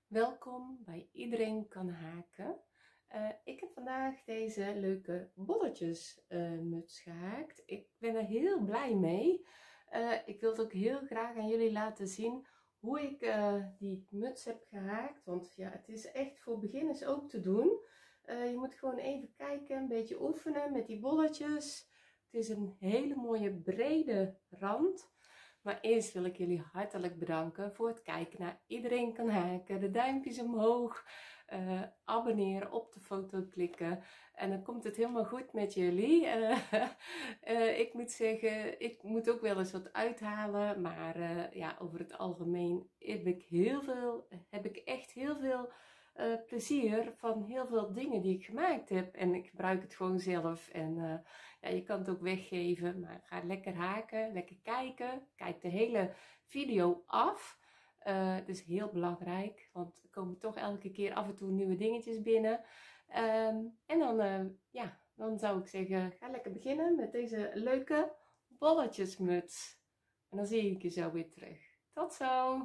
Welkom bij Iedereen kan haken. Ik heb vandaag deze leuke bolletjes muts gehaakt. Ik ben er heel blij mee. Ik wil het ook heel graag aan jullie laten zien hoe ik die muts heb gehaakt. Want ja, het is echt voor beginners ook te doen. Je moet gewoon even kijken, een beetje oefenen met die bolletjes. Het is een hele mooie brede rand. Maar eerst wil ik jullie hartelijk bedanken voor het kijken naar Iedereen kan haken. De duimpjes omhoog, abonneren, op de foto klikken. En dan komt het helemaal goed met jullie. Ik moet zeggen, ik moet ook wel eens wat uithalen. Maar ja, over het algemeen heb ik echt heel veel plezier van heel veel dingen die ik gemaakt heb. En ik gebruik het gewoon zelf. En ja, je kan het ook weggeven, maar ga lekker haken, lekker kijken. Kijk de hele video af. Dat is heel belangrijk, want er komen toch elke keer af en toe nieuwe dingetjes binnen. En dan, ja, dan zou ik zeggen, ga lekker beginnen met deze leuke bolletjesmuts. En dan zie ik je zo weer terug. Tot zo!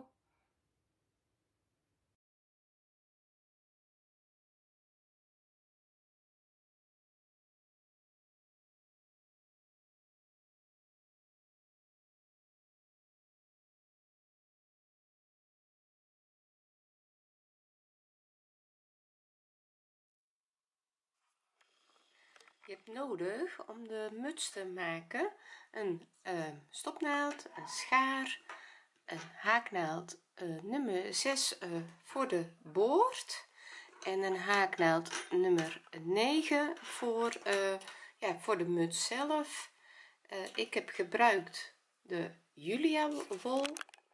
Je hebt nodig om de muts te maken een stopnaald, een schaar, een haaknaald nummer 6 voor de boord en een haaknaald nummer 9 voor, ja, voor de muts zelf. Ik heb gebruikt de Julia wol,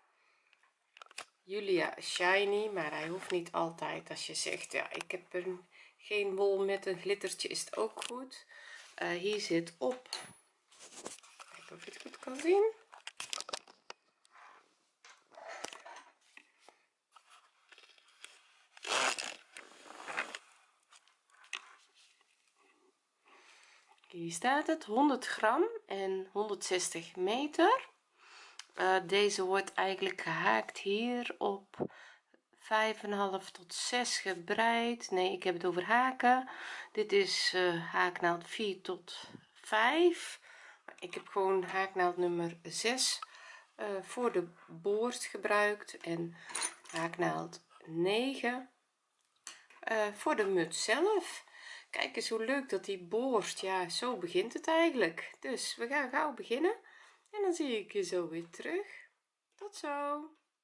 Julia shiny, maar hij hoeft niet altijd. Als je zegt ja, ik heb geen wol met een glittertje, is het ook goed. Hier zit op, kijken of je het goed kan zien, hier staat het 100 gram en 160 meter. Deze wordt eigenlijk gehaakt hier op 5,5 tot 6 gebreid. Nee, ik heb het over haken. Dit is haaknaald 4 tot 5. Ik heb gewoon haaknaald nummer 6 voor de boord gebruikt en haaknaald 9 voor de muts zelf. Kijk eens hoe leuk dat die boord, ja, zo begint het eigenlijk. Dus we gaan gauw beginnen en dan zie ik je zo weer terug. Tot zo.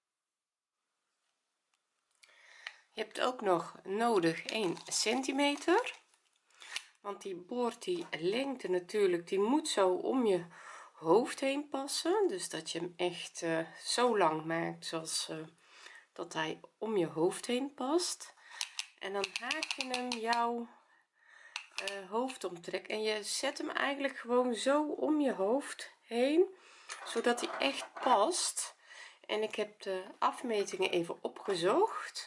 Je hebt ook nog nodig 1 centimeter, want die boord, die lengte natuurlijk, die moet zo om je hoofd heen passen, dus dat je hem echt zo lang maakt zoals dat hij om je hoofd heen past. En dan haak je hem jouw hoofdomtrek en je zet hem eigenlijk gewoon zo om je hoofd heen, zodat hij echt past. En ik heb de afmetingen even opgezocht.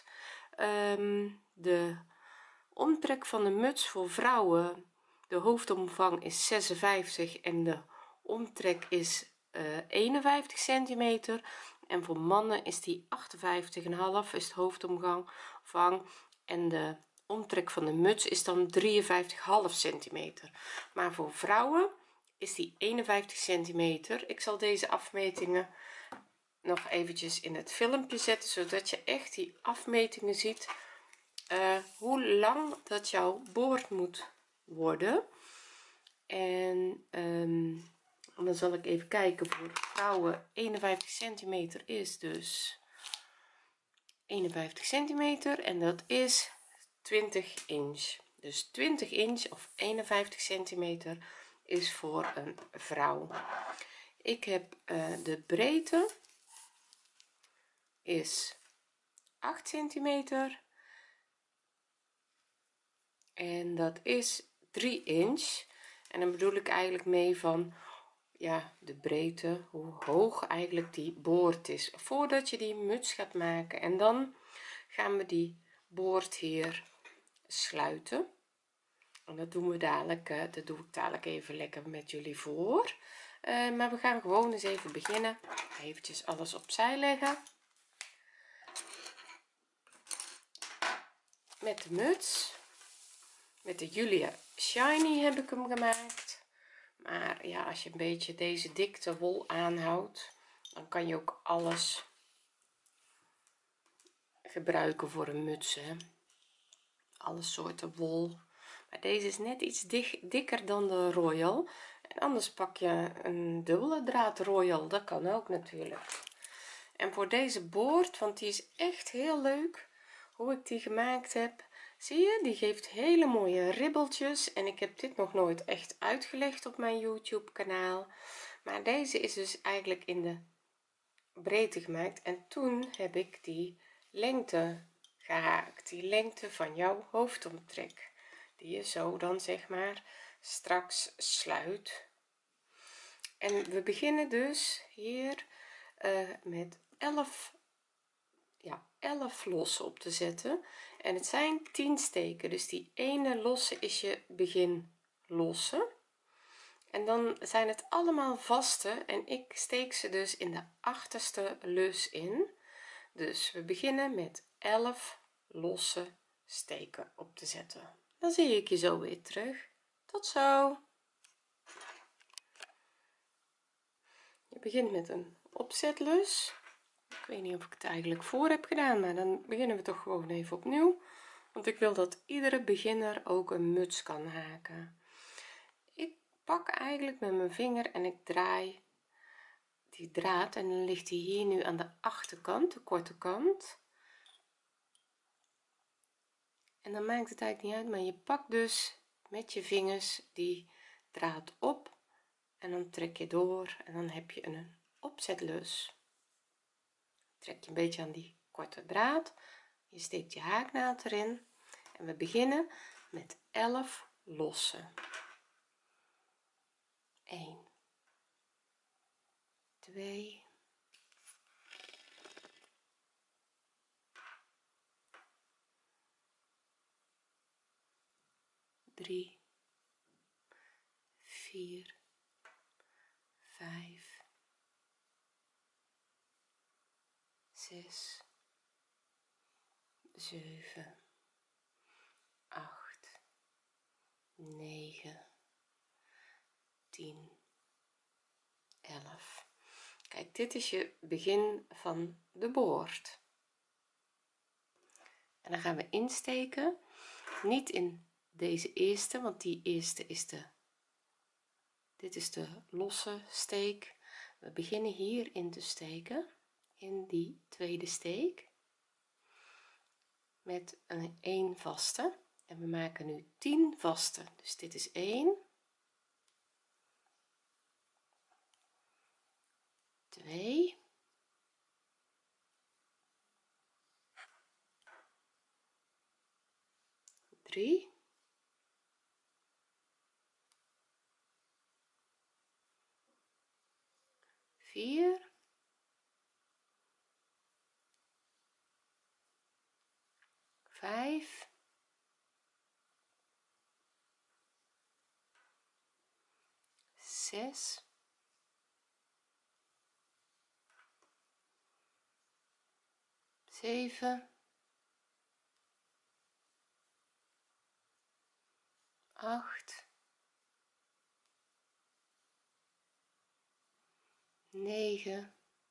De omtrek van de muts voor vrouwen, de hoofdomvang is 56 en de omtrek is 51 centimeter, en voor mannen is die 58,5 is het hoofdomvang en de omtrek van de muts is dan 53,5 centimeter, maar voor vrouwen is die 51 centimeter. Ik zal deze afmetingen nog eventjes in het filmpje zetten, zodat je echt die afmetingen ziet, hoe lang dat jouw boord moet worden. En dan zal ik even kijken, voor vrouwen 51 centimeter is dus 51 centimeter en dat is 20 inch. Dus 20 inch of 51 centimeter is voor een vrouw. Ik heb de breedte is 8 centimeter en dat is 3 inch. En dan bedoel ik eigenlijk mee van, ja, de breedte, hoe hoog eigenlijk die boord is voordat je die muts gaat maken. En dan gaan we die boord hier sluiten en dat doen we dadelijk, dat doe ik dadelijk even lekker met jullie voor. Maar we gaan gewoon eens even beginnen. Eventjes alles opzij leggen. met de muts. Met de Julia Shiny heb ik hem gemaakt, maar ja, als je een beetje deze dikte wol aanhoudt, dan kan je ook alles gebruiken voor een muts, hè? Alle soorten wol, maar deze is net iets dikker dan de Royal, en anders pak je een dubbele draad Royal, dat kan ook natuurlijk. En voor deze boord, want die is echt heel leuk hoe ik die gemaakt heb, zie je, die geeft hele mooie ribbeltjes, en ik heb dit nog nooit echt uitgelegd op mijn YouTube kanaal, maar deze is dus eigenlijk in de breedte gemaakt, en toen heb ik die lengte gehaakt, die lengte van jouw hoofdomtrek, die je zo dan zeg maar straks sluit. En we beginnen dus hier met 11 lossen op te zetten, en het zijn 10 steken, dus die ene losse is je begin losse, en dan zijn het allemaal vaste, en ik steek ze dus in de achterste lus in. Dus we beginnen met 11 losse steken op te zetten. Dan zie ik je zo weer terug. Tot zo. Je begint met een opzetlus. Ik weet niet of ik het eigenlijk voor heb gedaan, maar dan beginnen we toch gewoon even opnieuw, want ik wil dat iedere beginner ook een muts kan haken. Ik pak eigenlijk met mijn vinger en ik draai die draad, en dan ligt die hier nu aan de achterkant, de korte kant, en dan maakt het eigenlijk niet uit, maar je pakt dus met je vingers die draad op, en dan trek je door, en dan heb je een opzetlus. Trek je een beetje aan die korte draad, je steekt je haaknaald erin, en we beginnen met 11 losse. 1 2 3 4 5 6 7 8 9 10 11. Kijk, dit is je begin van de boord, en dan gaan we insteken, niet in deze eerste, want die eerste is dit is de losse steek. We beginnen hier in te steken, in die tweede steek, met een 1 vaste, en we maken nu 10 vaste, dus dit is 1 2 3 4 5 6 7 8 9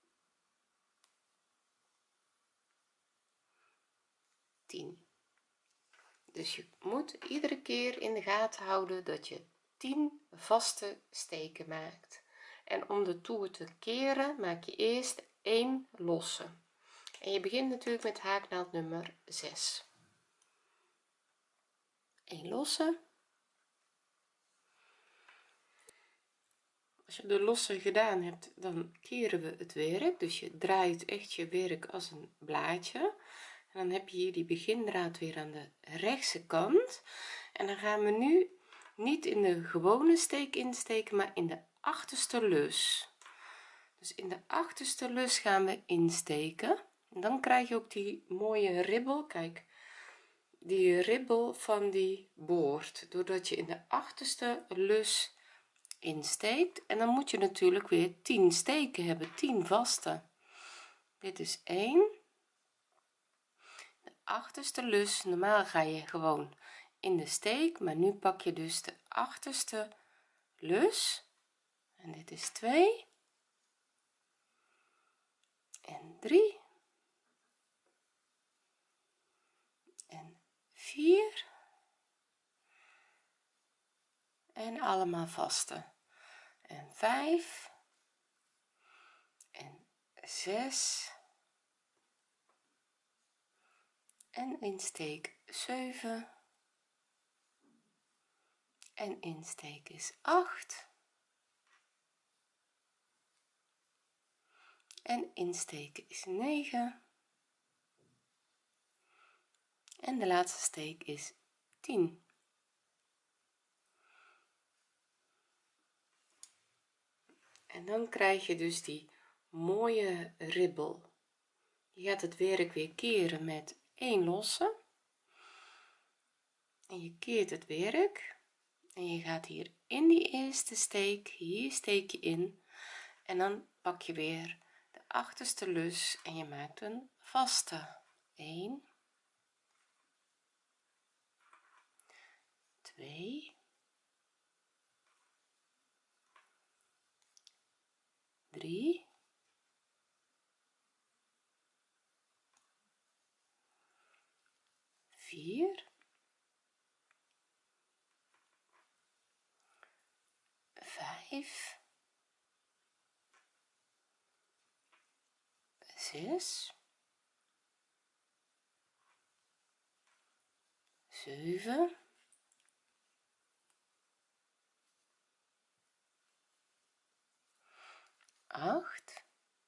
10. Dus je moet iedere keer in de gaten houden dat je 10 vaste steken maakt, en om de toer te keren maak je eerst 1 losse, en je begint natuurlijk met haaknaald nummer 6. 1 losse. Als je de losse gedaan hebt, dan keren we het werk, dus je draait echt je werk als een blaadje, en dan heb je hier die begindraad weer aan de rechtse kant, en dan gaan we nu niet in de gewone steek insteken, maar in de achterste lus. Dus in de achterste lus gaan we insteken, en dan krijg je ook die mooie ribbel. Kijk, die ribbel van die boord, doordat je in de achterste lus insteekt, en dan moet je natuurlijk weer 10 steken hebben, 10 vaste. Dit is 1, de achterste lus. Normaal ga je gewoon in de steek, maar nu pak je dus de achterste lus en dit is 2 en 3 en 4 en allemaal vaste en 5 en 6 en insteek 7 en insteek is 8 en insteken is 9 en de laatste steek is 10. En dan krijg je dus die mooie ribbel. Je gaat het werk weer keren met 1 losse en je keert het werk en je gaat hier in die eerste steek, hier steek je in en dan pak je weer de achterste lus en je maakt een vaste 1 2 3 4 5 6 7 8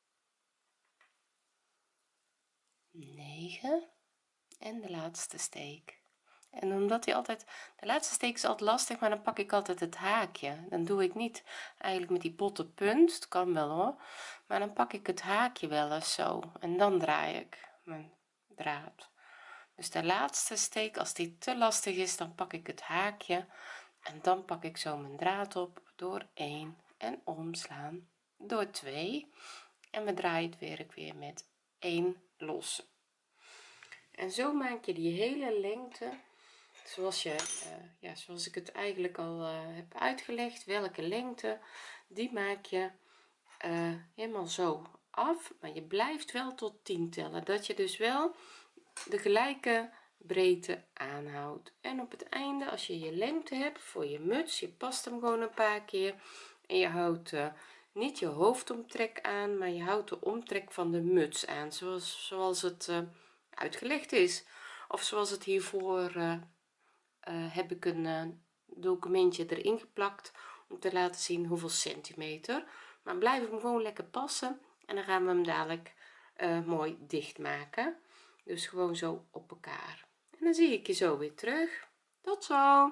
9 en de laatste steek. En omdat hij altijd, de laatste steek is altijd lastig, maar dan pak ik altijd het haakje. Dan doe ik niet eigenlijk met die botte punt, het kan wel hoor, maar dan pak ik het haakje wel eens zo en dan draai ik mijn draad. Dus de laatste steek, als die te lastig is, dan pak ik het haakje en dan pak ik zo mijn draad op door 1 en omslaan door 2 en we draaien het werk weer met 1 losse. En zo maak je die hele lengte zoals je ja, zoals ik het eigenlijk al heb uitgelegd, welke lengte die maak je helemaal zo af, maar je blijft wel tot 10 tellen, dat je dus wel de gelijke breedte aanhoudt. En op het einde, als je je lengte hebt voor je muts, je past hem gewoon een paar keer en je houdt niet je hoofdomtrek aan, maar je houdt de omtrek van de muts aan, zoals het uitgelegd is, of zoals het hiervoor heb ik een documentje erin geplakt om te laten zien hoeveel centimeter, maar blijf hem gewoon lekker passen en dan gaan we hem dadelijk mooi dicht maken. Dus gewoon zo op elkaar en dan zie ik je zo weer terug. Tot zo.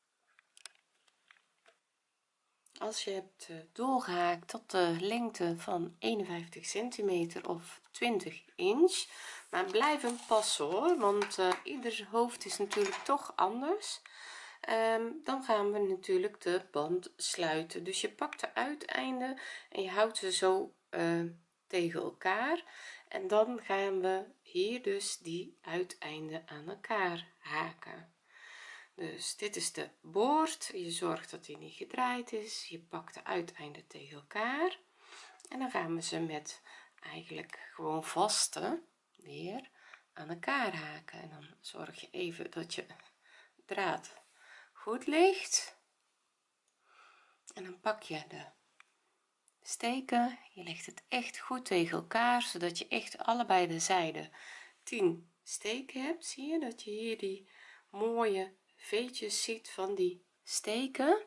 Als je hebt doorgehaakt tot de lengte van 51 centimeter of 20 inch, maar blijf hem passen hoor, want ieder hoofd is natuurlijk toch anders. Dan gaan we natuurlijk de band sluiten, dus je pakt de uiteinden en je houdt ze zo tegen elkaar en dan gaan we hier dus die uiteinden aan elkaar haken. Dus dit is de boord, je zorgt dat hij niet gedraaid is, je pakt de uiteinden tegen elkaar en dan gaan we ze met eigenlijk gewoon vaste weer aan elkaar haken en dan zorg je even dat je draad goed ligt en dan pak je de steken, je legt het echt goed tegen elkaar zodat je echt allebei de zijden 10 steken hebt. Zie je dat je hier die mooie veetjes ziet van die steken.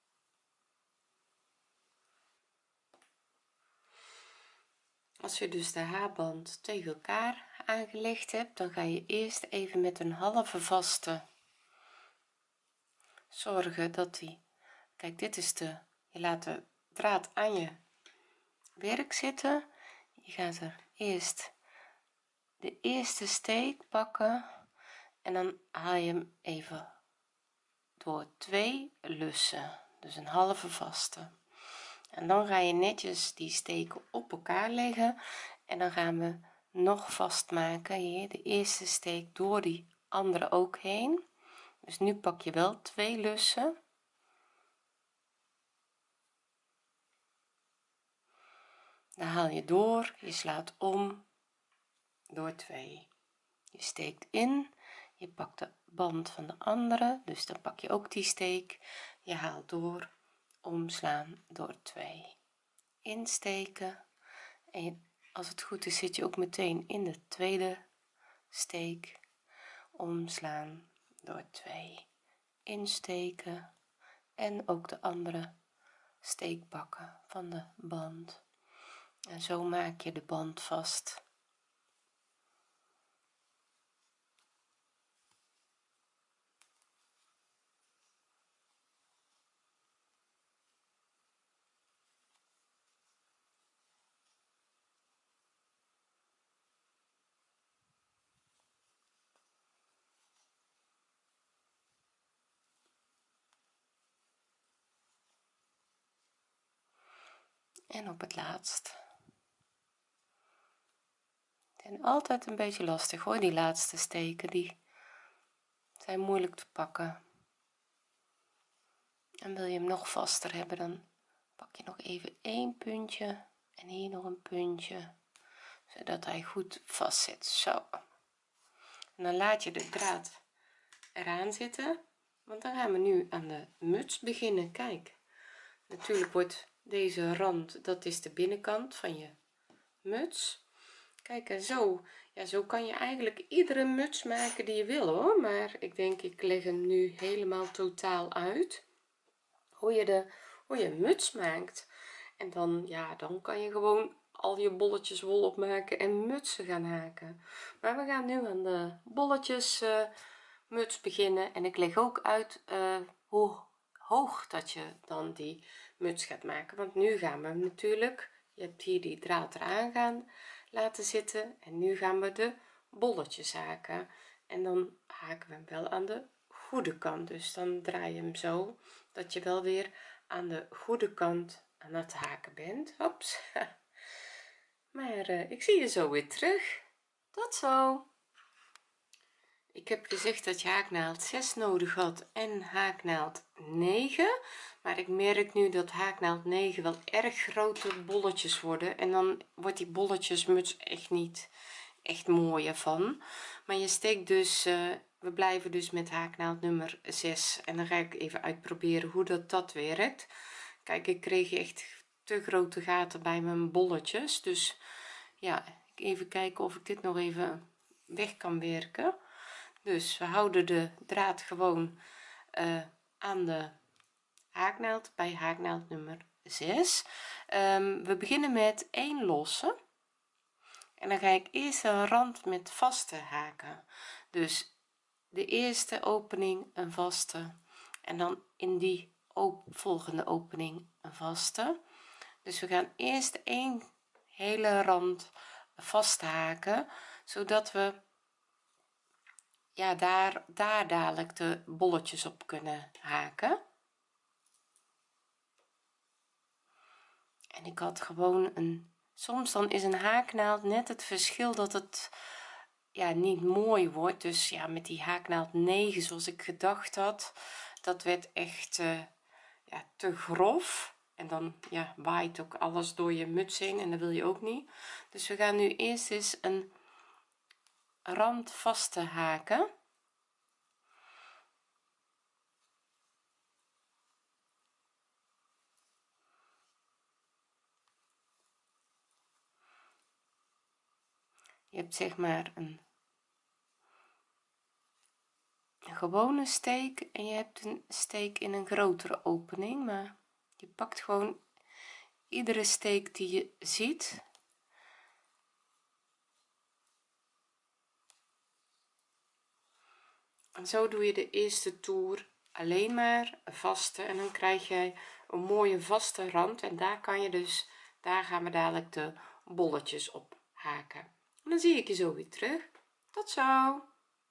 Als je dus de haarband tegen elkaar aangelegd hebt, dan ga je eerst even met een halve vaste zorgen dat die, kijk dit is de, je laat de draad aan je werk zitten, je gaat er eerst de eerste steek pakken en dan haal je hem even door 2 lussen, dus een halve vaste, en dan ga je netjes die steken op elkaar leggen en dan gaan we nog vastmaken hier de eerste steek door die andere ook heen. Dus nu pak je wel 2 lussen, dan haal je door, je slaat om door 2, je steekt in, je pakt de band van de andere, dus dan pak je ook die steek, je haalt door, omslaan door 2, insteken en als het goed is zit je ook meteen in de tweede steek, omslaan door 2, insteken en ook de andere steek pakken van de band en zo maak je de band vast. En op het laatst en altijd een beetje lastig hoor, die laatste steken die zijn moeilijk te pakken en wil je hem nog vaster hebben dan pak je nog even 1 puntje en hier nog een puntje zodat hij goed vast zit, zo. En dan laat je de draad eraan zitten, want dan gaan we nu aan de muts beginnen. Kijk, natuurlijk wordt deze rand, dat is de binnenkant van je muts. Kijk, en zo, ja, zo kan je eigenlijk iedere muts maken die je wil hoor, maar ik denk ik leg hem nu helemaal totaal uit hoe je een muts maakt. En dan ja, dan kan je gewoon al je bolletjes wol opmaken en mutsen gaan haken. Maar we gaan nu aan de bolletjes muts beginnen en ik leg ook uit hoe hoog dat je dan die muts gaat maken, want nu gaan we natuurlijk, je hebt hier die draad eraan gaan laten zitten en nu gaan we de bolletjes haken en dan haken we hem wel aan de goede kant, dus dan draai je hem zo dat je wel weer aan de goede kant aan het haken bent. Hops. Maar ik zie je zo weer terug. Tot zo. Ik heb gezegd dat je haaknaald 6 nodig had en haaknaald 9, maar ik merk nu dat haaknaald 9 wel erg grote bolletjes worden en dan wordt die bolletjesmuts echt niet echt mooi ervan. Maar je steekt dus we blijven dus met haaknaald nummer 6 en dan ga ik even uitproberen hoe dat werkt. Kijk, ik kreeg echt te grote gaten bij mijn bolletjes, dus ja, even kijken of ik dit nog even weg kan werken. Dus we houden de draad gewoon aan de haaknaald bij haaknaald nummer 6. We beginnen met 1 losse en dan ga ik eerst een rand met vaste haken, dus de eerste opening een vaste en dan in die volgende opening een vaste. Dus we gaan eerst 1 hele rand vast haken zodat we ja daar dadelijk de bolletjes op kunnen haken. En ik had gewoon een soms dan is een haaknaald net het verschil dat het ja niet mooi wordt, dus ja met die haaknaald 9 zoals ik gedacht had, dat werd echt ja te grof en dan ja waait ook alles door je muts heen en dat wil je ook niet. Dus we gaan nu eerst eens een rand vaste haken. Je hebt zeg maar een gewone steek en je hebt een steek in een grotere opening, maar je pakt gewoon iedere steek die je ziet en zo doe je de eerste toer alleen maar een vaste en dan krijg je een mooie vaste rand en daar kan je dus daar gaan we dadelijk de bolletjes op haken en dan zie ik je zo weer terug. Tot zo.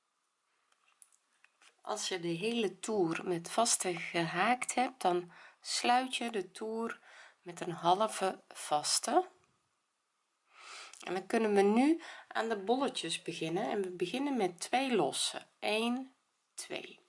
Als je de hele toer met vaste gehaakt hebt, dan sluit je de toer met een halve vaste En dan kunnen we nu aan de bolletjes beginnen en we beginnen met 2 losse 1 2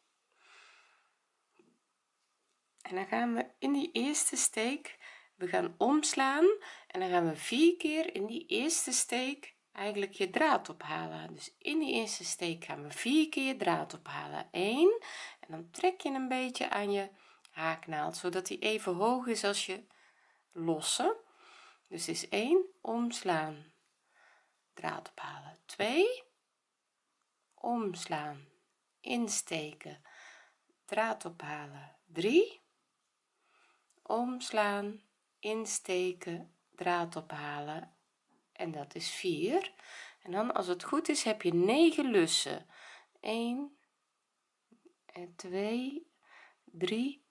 en dan gaan we in die eerste steek we gaan omslaan en dan gaan we 4 keer in die eerste steek eigenlijk je draad ophalen. Dus in die eerste steek gaan we 4 keer draad ophalen 1 en dan trek je een beetje aan je haaknaald zodat die even hoog is als je losse. Dus is 1 omslaan, draad ophalen, 2 omslaan, insteken, draad ophalen, 3 omslaan, insteken, draad ophalen en dat is 4 en dan als het goed is heb je 9 lussen 1 en 2 3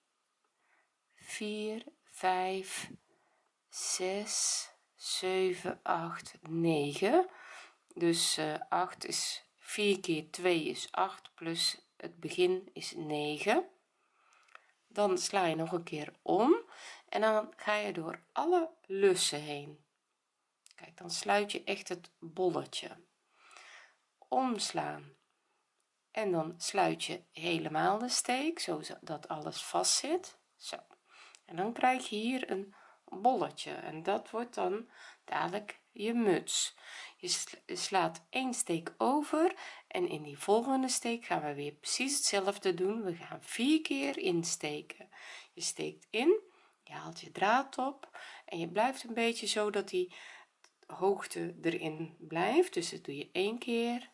4 5 6 7 8 9 dus 8 is 4 keer 2 is 8 plus het begin is 9 dan sla je nog een keer om en dan ga je door alle lussen heen. Kijk, dan sluit je echt het bolletje. Omslaan en dan sluit je helemaal de steek zodat alles vast zit. Zo, en dan krijg je hier een bolletje en dat wordt dan dadelijk je muts. Je slaat 1 steek over en in die volgende steek gaan we weer precies hetzelfde doen. We gaan 4 keer insteken. Je steekt in, je haalt je draad op en je blijft een beetje zo dat die hoogte erin blijft. Dus dat doe je 1 keer,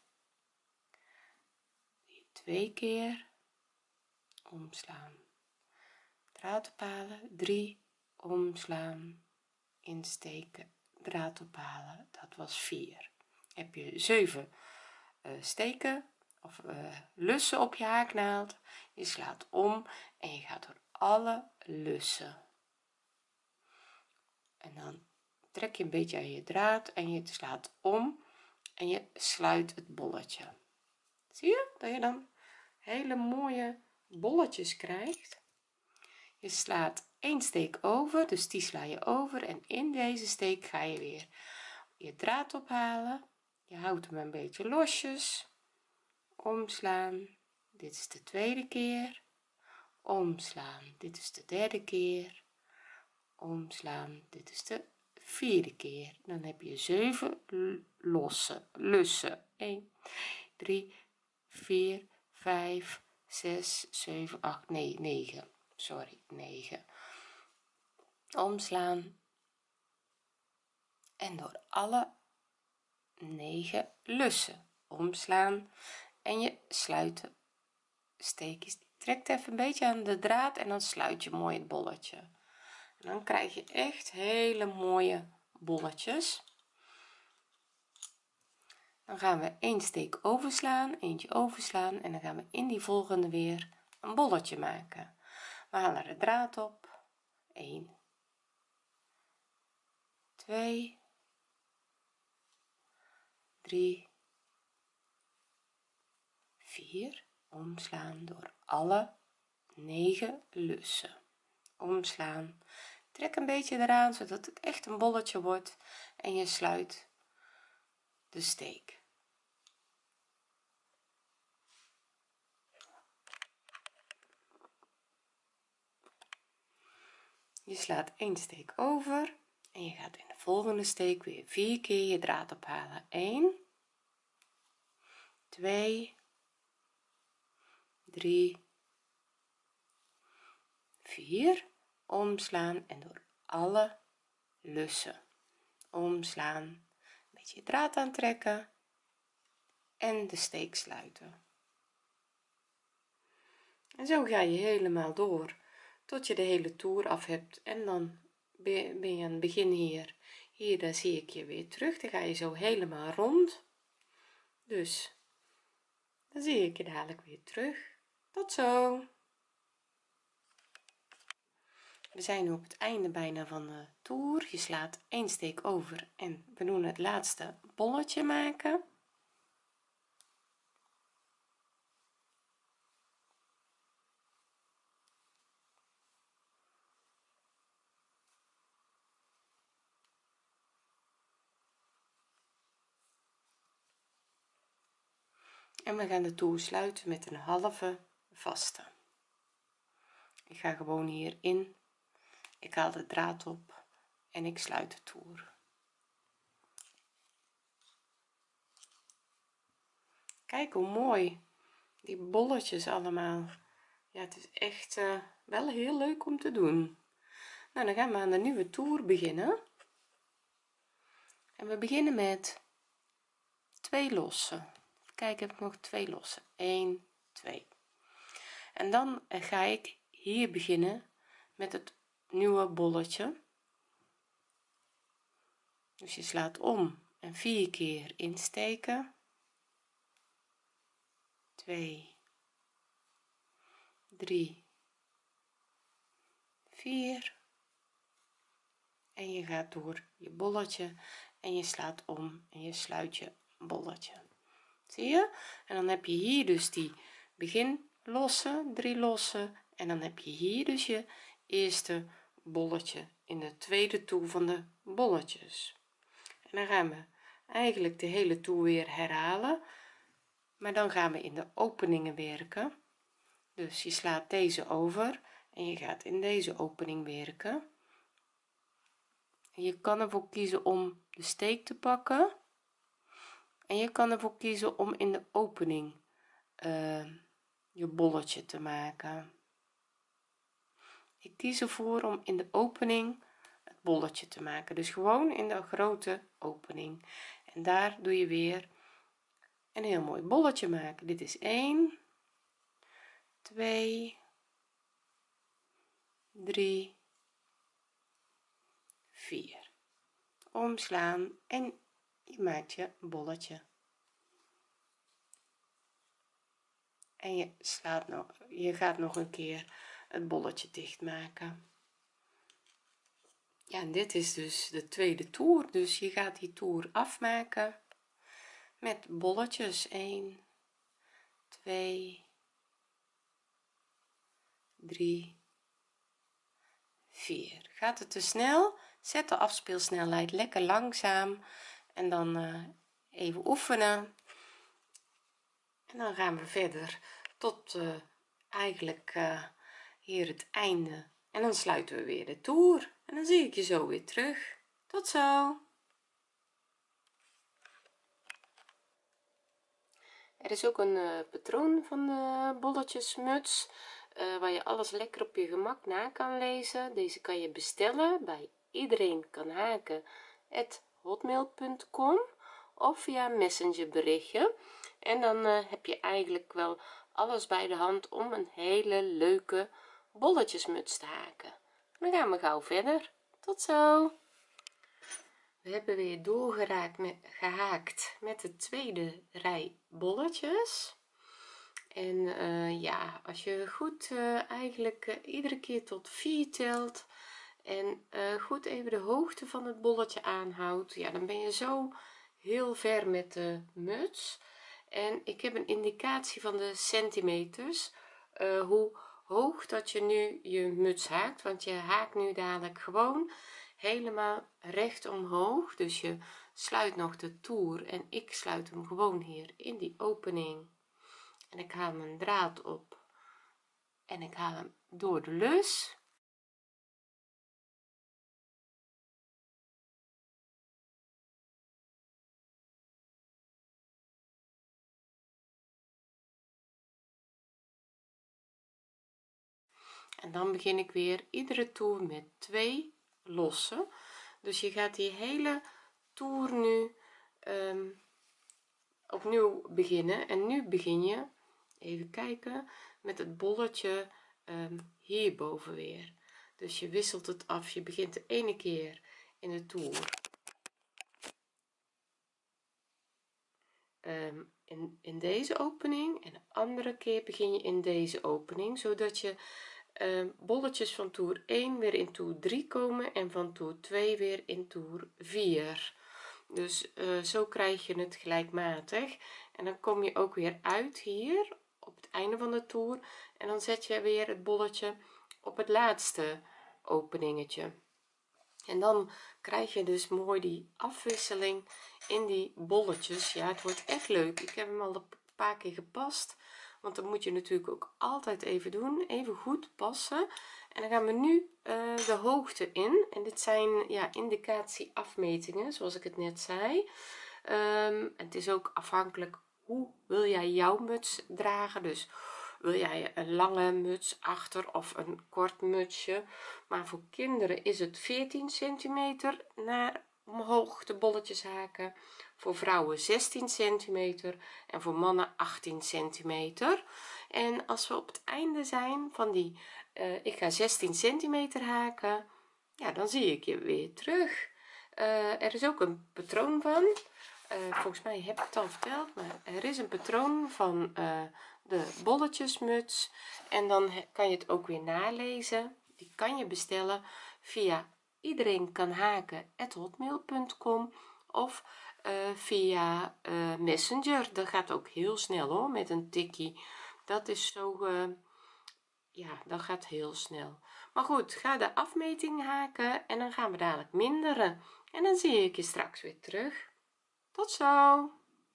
2 keer, omslaan, draad ophalen, 3 omslaan, insteken, draad ophalen, dat was 4. Heb je 7 steken of lussen op je haaknaald, je slaat om en je gaat door alle lussen en dan trek je een beetje aan je draad en je slaat om en je sluit het bolletje. Zie je dat je dan hele mooie bolletjes krijgt? Je slaat 1 steek over, dus die sla je over en in deze steek ga je weer je draad ophalen. Je houdt hem een beetje losjes, omslaan, dit is de tweede keer, omslaan, dit is de derde keer, omslaan, dit is de vierde keer. Dan heb je 7 losse lussen 1 3 4 5 6 7 8 nee 9 sorry 9 omslaan en door alle 9 lussen omslaan en je sluit de steekjes, trekt even een beetje aan de draad en dan sluit je mooi het bolletje en dan krijg je echt hele mooie bolletjes. Dan gaan we 1 steek overslaan, eentje overslaan en dan gaan we in die volgende weer een bolletje maken. We halen de draad op, 1 2 3 4 omslaan door alle 9 lussen, omslaan, trek een beetje eraan zodat het echt een bolletje wordt en je sluit de steek. Je slaat 1 steek over en je gaat in de volgende steek weer 4 keer je draad ophalen, 1 2 3 4 omslaan en door alle lussen omslaan, een beetje draad aantrekken en de steek sluiten. En zo ga je helemaal door tot je de hele toer af hebt en dan ben je aan het begin hier dan zie ik je weer terug, dan ga je zo helemaal rond, dus dan zie ik je dadelijk weer terug. Tot zo. We zijn nu op het einde bijna van de toer. Je slaat 1 steek over en we doen het laatste bolletje maken. En we gaan de toer sluiten met een halve vaste. Ik ga gewoon hierin, ik haal de draad op en ik sluit de toer. Kijk hoe mooi die bolletjes allemaal. Ja, het is echt wel heel leuk om te doen. Nou, dan gaan we aan de nieuwe toer beginnen. En we beginnen met 2 lossen. Kijk, heb ik nog 2 lossen. 1 2. En dan ga ik hier beginnen met het nieuwe bolletje. Dus je slaat om en 4 keer insteken. 2 3 4 en je gaat door je bolletje en je slaat om en je sluit je bolletje, zie je? En dan heb je hier dus die begin losse, 3 losse, en dan heb je hier dus je eerste bolletje in de tweede toer van de bolletjes. En dan gaan we eigenlijk de hele toer weer herhalen, maar dan gaan we in de openingen werken. Dus je slaat deze over en je gaat in deze opening werken. En je kan ervoor kiezen om de steek te pakken en je kan ervoor kiezen om in de opening je bolletje te maken. Ik kies ervoor om in de opening het bolletje te maken, dus gewoon in de grote opening, en daar doe je weer een heel mooi bolletje maken. Dit is 1 2 3 4, omslaan en je maakt je bolletje en je slaat nog, je gaat nog een keer het bolletje dicht maken. Ja, en dit is dus de tweede toer, dus je gaat die toer afmaken met bolletjes. 1 2 3 4. Gaat het te snel, zet de afspeelsnelheid lekker langzaam en dan even oefenen, en dan gaan we verder tot eigenlijk hier het einde, en dan sluiten we weer de toer en dan zie ik je zo weer terug. Tot zo. Er is ook een patroon van de bolletjesmuts waar je alles lekker op je gemak na kan lezen. Deze kan je bestellen bij iedereen kan haken @hotmail.com of via messenger berichtje, en dan heb je eigenlijk wel alles bij de hand om een hele leuke bolletjesmuts te haken. Dan gaan we gauw verder. Tot zo. We hebben weer gehaakt met de tweede rij bolletjes. En ja, als je goed eigenlijk iedere keer tot 4 telt en goed even de hoogte van het bolletje aanhoudt, ja, dan ben je zo heel ver met de muts. En ik heb een indicatie van de centimeters hoe hoog dat je nu je muts haakt, want je haakt nu dadelijk gewoon helemaal recht omhoog, dus je sluit nog de toer en ik sluit hem gewoon hier in die opening, en ik haal mijn draad op en ik haal hem door de lus. En dan begin ik weer iedere toer met 2 lossen, dus je gaat die hele toer nu opnieuw beginnen, en nu begin je, even kijken, met het bolletje hierboven weer. Dus je wisselt het af, je begint de ene keer in de toer in deze opening en de andere keer begin je in deze opening, zodat je bolletjes van toer 1 weer in toer 3 komen en van toer 2 weer in toer 4. Dus zo krijg je het gelijkmatig, en dan kom je ook weer uit hier op het einde van de toer, en dan zet je weer het bolletje op het laatste openingetje, en dan krijg je dus mooi die afwisseling in die bolletjes. Ja, het wordt echt leuk. Ik heb hem al een paar keer gepast, want dat moet je natuurlijk ook altijd even doen, even goed passen. En dan gaan we nu de hoogte in, en dit zijn ja indicatie afmetingen zoals ik het net zei. Het is ook afhankelijk hoe wil jij jouw muts dragen, dus wil jij een lange muts achter of een kort mutsje, maar voor kinderen is het 14 centimeter naar omhoog de bolletjes haken, voor vrouwen 16 centimeter en voor mannen 18 centimeter. En als we op het einde zijn van die ik ga 16 centimeter haken, ja dan zie ik je weer terug. Er is ook een patroon van, volgens mij heb ik het al verteld, maar er is een patroon van de bolletjesmuts, en dan kan je het ook weer nalezen. Die kan je bestellen via iedereen kan haken @hotmail.com of via Messenger. Dat gaat ook heel snel hoor, met een tikkie. Dat is zo ja, dat gaat heel snel. Maar goed, ga de afmeting haken en dan gaan we dadelijk minderen, en dan zie ik je straks weer terug. Tot zo.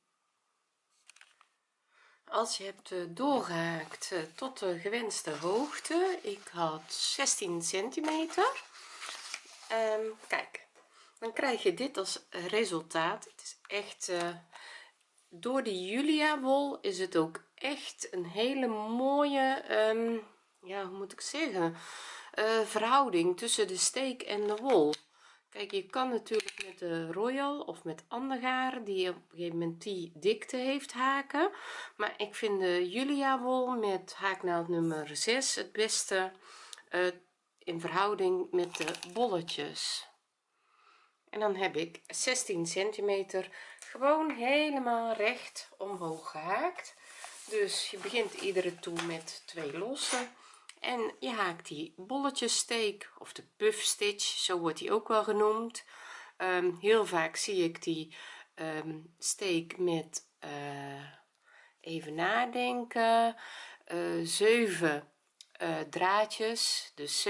Als je hebt doorgehaakt tot de gewenste hoogte, ik had 16 centimeter, kijk, dan krijg je dit als resultaat. Het is echt door die Julia wol is het ook echt een hele mooie ja hoe moet ik zeggen, verhouding tussen de steek en de wol. Kijk, je kan natuurlijk met de Royal of met ander garen die op een gegeven moment die dikte heeft haken, maar ik vind de Julia wol met haaknaald nummer 6 het beste in verhouding met de bolletjes. En dan heb ik 16 centimeter gewoon helemaal recht omhoog gehaakt. Dus je begint iedere toer met 2 losse en je haakt die bolletjessteek of de puff stitch, zo wordt die ook wel genoemd. Heel vaak zie ik die steek met even nadenken 7 draadjes, dus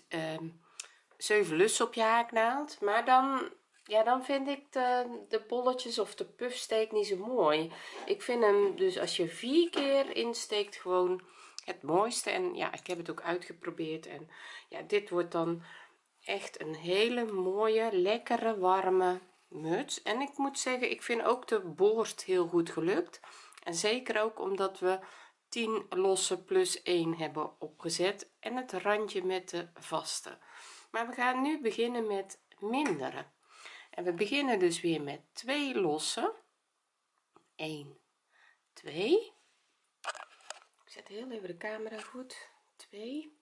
7 lussen op je haaknaald, maar dan ja dan vind ik de bolletjes of de puffsteek niet zo mooi. Ik vind hem dus als je 4 keer insteekt gewoon het mooiste. En ja, ik heb het ook uitgeprobeerd en ja, dit wordt dan echt een hele mooie lekkere warme muts. En ik moet zeggen, ik vind ook de boord heel goed gelukt, en zeker ook omdat we 10 losse plus 1 hebben opgezet en het randje met de vaste. Maar we gaan nu beginnen met minderen, en we beginnen dus weer met 2 losse, 1 2, ik zet heel even de camera goed, 2,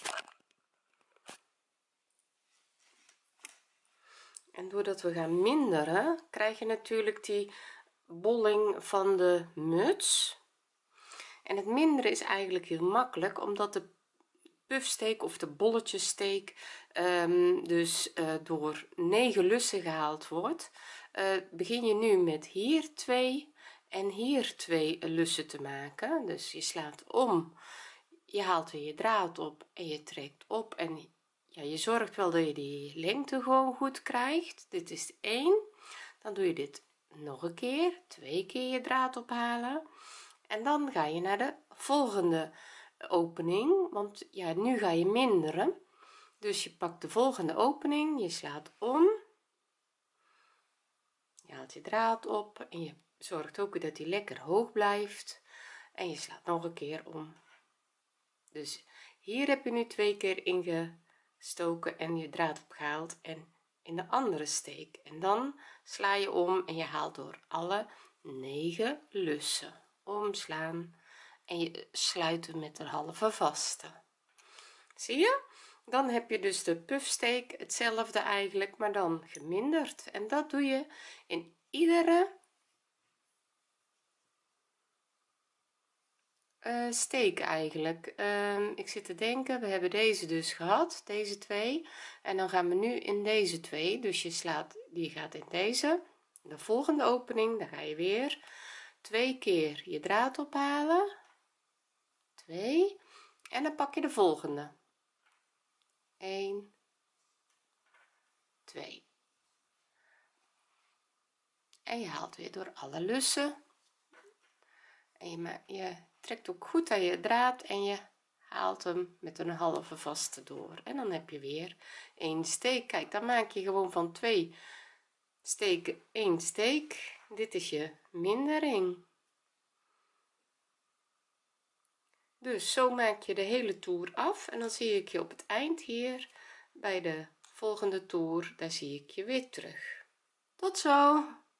en doordat we gaan minderen krijg je natuurlijk die bolling van de muts. En het minderen is eigenlijk heel makkelijk, omdat de puffsteek of de bolletjessteek dus door 9 lussen gehaald wordt. Begin je nu met hier 2 en hier 2 lussen te maken. Dus je slaat om, je haalt weer je draad op en je trekt op, en ja, je zorgt wel dat je die lengte gewoon goed krijgt. Dit is 1, dan doe je dit nog een keer, 2 keer je draad ophalen, en dan ga je naar de volgende opening, want ja nu ga je minderen. Dus je pakt de volgende opening, je slaat om, je haalt je draad op en je zorgt ook dat die lekker hoog blijft, en je slaat nog een keer om. Dus hier heb je nu 2 keer ingestoken en je draad opgehaald, en in de andere steek, en dan sla je om en je haalt door alle 9 lussen, omslaan, en je sluit hem met een halve vaste. Zie je, dan heb je dus de puffsteek hetzelfde eigenlijk, maar dan geminderd, en dat doe je in iedere steek eigenlijk. Ik zit te denken, we hebben deze dus gehad, deze 2, en dan gaan we nu in deze 2, dus je slaat, die gaat in deze, de volgende opening, dan ga je weer 2 keer je draad ophalen, 2, en dan pak je de volgende, 1 2, en je haalt weer door alle lussen En je trekt ook goed aan je draad en je haalt hem met een halve vaste door en dan heb je weer een steek. Kijk, dan maak je gewoon van 2 steken 1 steek. Dit is je mindering. Dus zo maak je de hele toer af en dan zie ik je op het eind hier bij de volgende toer. Daar zie ik je weer terug. Tot zo.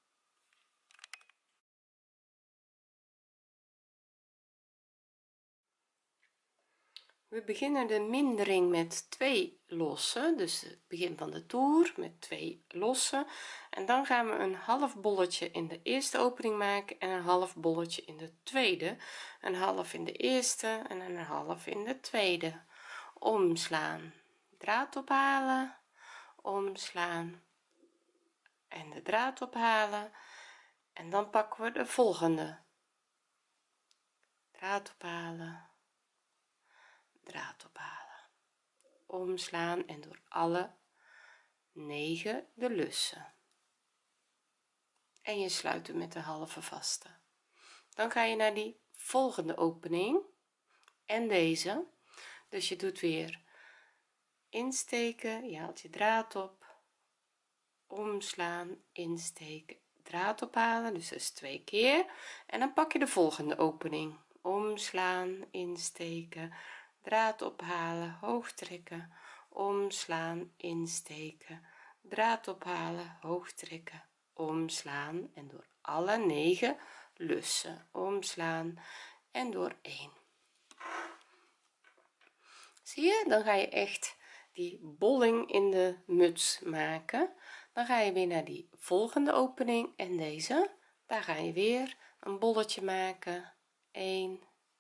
We beginnen de mindering met 2 losse, dus het begin van de toer met 2 losse, en dan gaan we een half bolletje in de eerste opening maken en een half bolletje in de tweede, een half in de eerste en een half in de tweede. Omslaan, draad ophalen, omslaan en de draad ophalen, en dan pakken we de volgende, draad ophalen, draad ophalen, omslaan en door alle 9 de lussen en je sluit hem met de halve vaste. Dan ga je naar die volgende opening en deze, dus je doet weer insteken, je haalt je draad op, omslaan, insteken, draad ophalen, dus dat is 2 keer, en dan pak je de volgende opening, omslaan, insteken, draad ophalen, hoog trekken, omslaan, insteken, draad ophalen, hoog trekken, omslaan en door alle 9 lussen, omslaan en door 1. Zie je, dan ga je echt die bolling in de muts maken. Dan ga je weer naar die volgende opening en deze, daar ga je weer een bolletje maken. 1,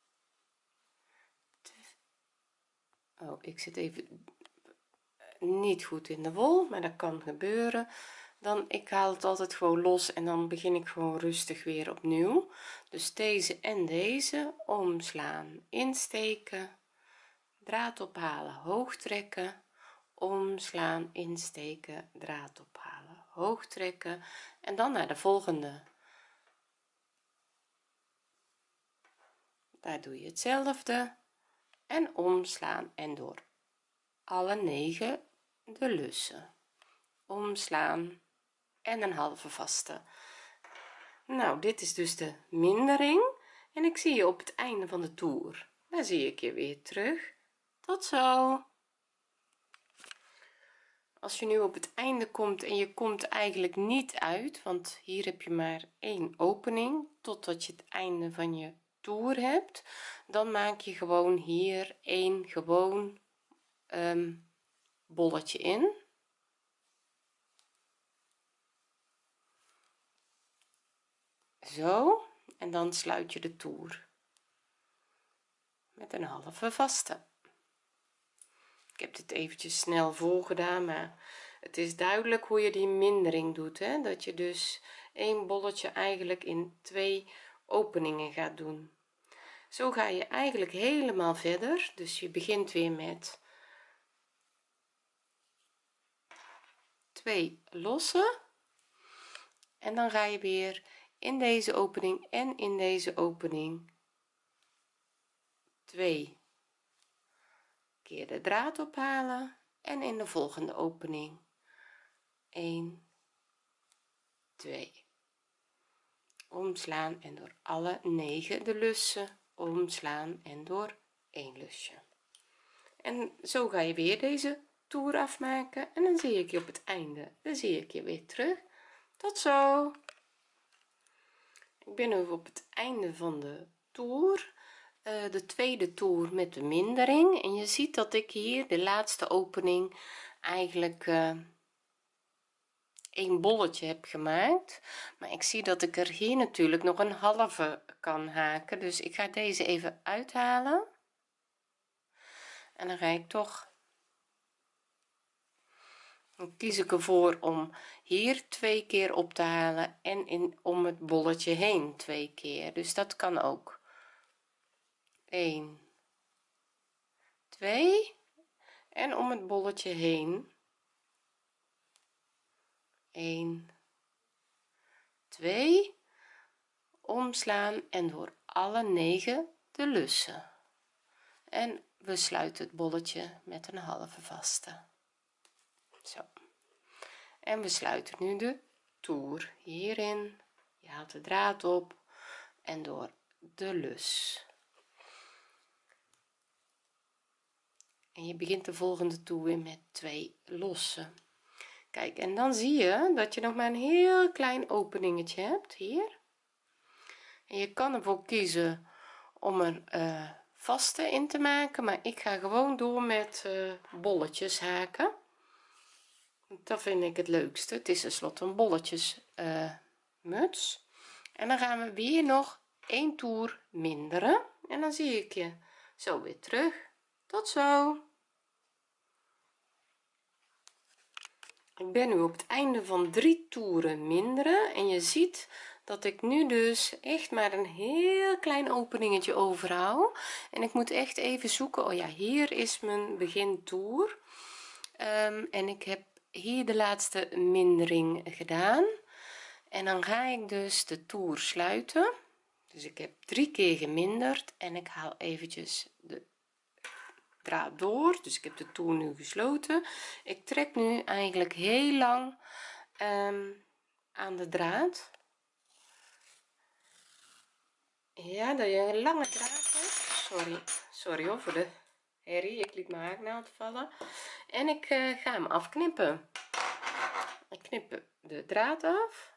oh, ik zit even niet goed in de wol, maar dat kan gebeuren. Dan ik haal het altijd gewoon los en dan begin ik gewoon rustig weer opnieuw. Dus deze en deze, omslaan, insteken, draad ophalen, hoog trekken, omslaan, insteken, draad ophalen, hoog trekken, en dan naar de volgende. Daar doe je hetzelfde en omslaan en door alle 9 de lussen, omslaan en een halve vaste. Nou, dit is dus de mindering en ik zie je op het einde van de toer. Daar zie ik je weer terug. Tot zo. Als je nu op het einde komt en je komt eigenlijk niet uit, want hier heb je maar 1 opening totdat je het einde van je toer hebt, dan maak je gewoon hier 1 gewoon bolletje in, zo, en dan sluit je de toer met een halve vaste. Ik heb dit eventjes snel voorgedaan, maar het is duidelijk hoe je die mindering doet, hè? Dat je dus 1 bolletje eigenlijk in 2 openingen gaat doen. Zo ga je eigenlijk helemaal verder, dus je begint weer met 2 losse en dan ga je weer in deze opening en in deze opening 2 keer de draad ophalen en in de volgende opening 1 2 omslaan en door alle 9 de lussen, omslaan en door 1 lusje. En zo ga je weer deze toer afmaken en dan zie ik je op het einde, dan zie ik je weer terug. Tot zo. Ik ben nu op het einde van de toer, de tweede toer met de mindering, en je ziet dat ik hier de laatste opening eigenlijk 1 bolletje heb gemaakt, maar ik zie dat ik er hier natuurlijk nog een halve kan haken, dus ik ga deze even uithalen en dan ga ik toch, dan kies ik ervoor om hier 2 keer op te halen en om het bolletje heen 2 keer, dus dat kan ook. 1 2 en om het bolletje heen 1 2 omslaan en door alle 9 de lussen en we sluiten het bolletje met een halve vaste. Zo, en we sluiten nu de toer hierin. Je haalt de draad op en door de lus en je begint de volgende toer weer met 2 losse. Kijk, en dan zie je dat je nog maar een heel klein openingetje hebt hier en je kan ervoor kiezen om er vaste in te maken, maar ik ga gewoon door met bolletjes haken. Dat vind ik het leukste. Het is tenslotte een bolletjes muts en dan gaan we weer nog 1 toer minderen en dan zie ik je zo weer terug. Tot zo. Ik ben nu op het einde van 3 toeren minderen en je ziet dat ik nu dus echt maar een heel klein openingetje overhoud en ik moet echt even zoeken. Oh ja, hier is mijn begintoer en ik heb hier de laatste mindering gedaan en dan ga ik dus de toer sluiten. Dus ik heb 3 keer geminderd en ik haal eventjes de draad door, dus ik heb de toer nu gesloten. Ik trek nu eigenlijk heel lang aan de draad, ja, dat je een lange draad hebt. Sorry hoor voor de herrie, ik liet mijn haaknaald vallen en ik ga hem afknippen. Ik knip de draad af,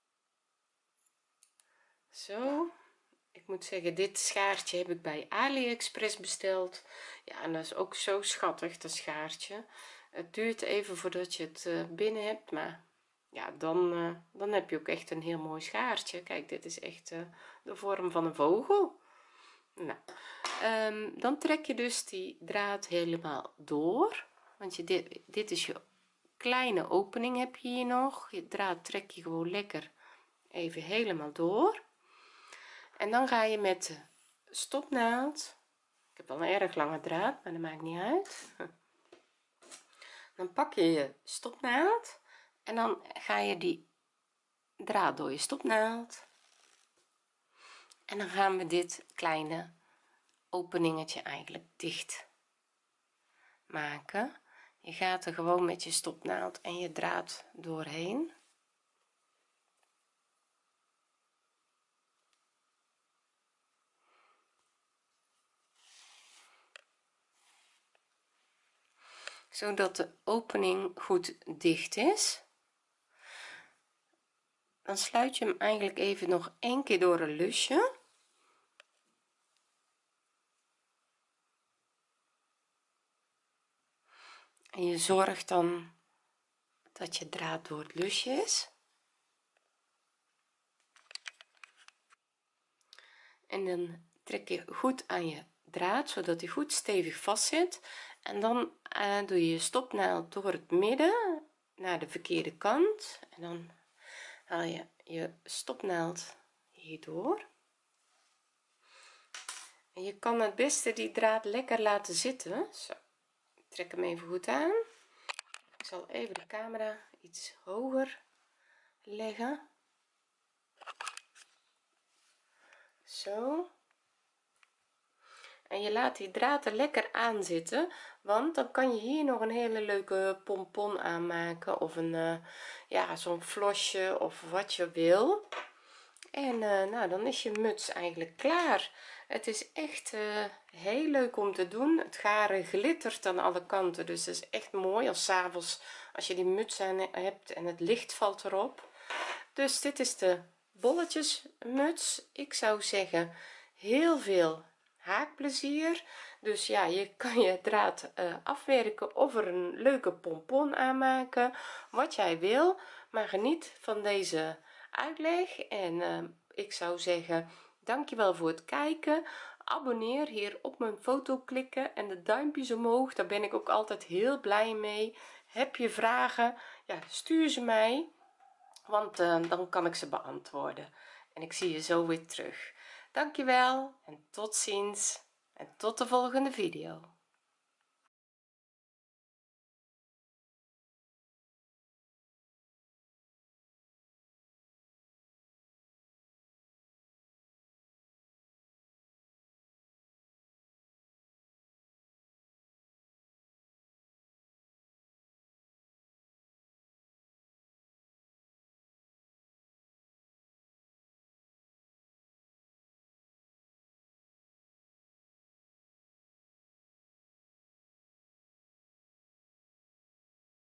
zo. Ik moet zeggen, dit schaartje heb ik bij AliExpress besteld. Ja, en dat is ook zo schattig, dat schaartje. Het duurt even voordat je het binnen hebt, maar ja, dan heb je ook echt een heel mooi schaartje. Kijk, dit is echt de vorm van een vogel. Nou, dan trek je dus die draad helemaal door, want dit is je kleine opening, heb je hier nog. Je draad trek je gewoon lekker even helemaal door. En dan ga je met de stopnaald, ik heb wel een erg lange draad, maar dat maakt niet uit, dan pak je je stopnaald en dan ga je die draad door je stopnaald en dan gaan we dit kleine openingetje eigenlijk dicht maken. Je gaat er gewoon met je stopnaald en je draad doorheen. Zodat de opening goed dicht is. Dan sluit je hem eigenlijk even nog 1 keer door een lusje en je zorgt dan dat je draad door het lusje is en dan trek je goed aan je draad zodat hij goed stevig vast zit en dan doe je je stopnaald door het midden naar de verkeerde kant en dan haal je je stopnaald hierdoor en je kan het beste die draad lekker laten zitten. Zo, ik trek hem even goed aan. Ik zal even de camera iets hoger leggen, zo, en je laat die draad er lekker aan zitten, want dan kan je hier nog een hele leuke pompon aanmaken of een ja, zo'n flosje of wat je wil en nou dan is je muts eigenlijk klaar. Het is echt heel leuk om te doen. Het garen glittert aan alle kanten, dus het is echt mooi als 's avonds als je die muts aan hebt en het licht valt erop. Dus dit is de bolletjesmuts. Ik zou zeggen heel veel haakplezier. Dus ja, je kan je draad afwerken of er een leuke pompon aanmaken, wat jij wil, maar geniet van deze uitleg en ik zou zeggen dankjewel voor het kijken. Abonneer, hier op mijn foto klikken en de duimpjes omhoog, daar ben ik ook altijd heel blij mee. Heb je vragen, ja, stuur ze mij, want dan kan ik ze beantwoorden en ik zie je zo weer terug. Dankjewel en tot ziens en tot de volgende video.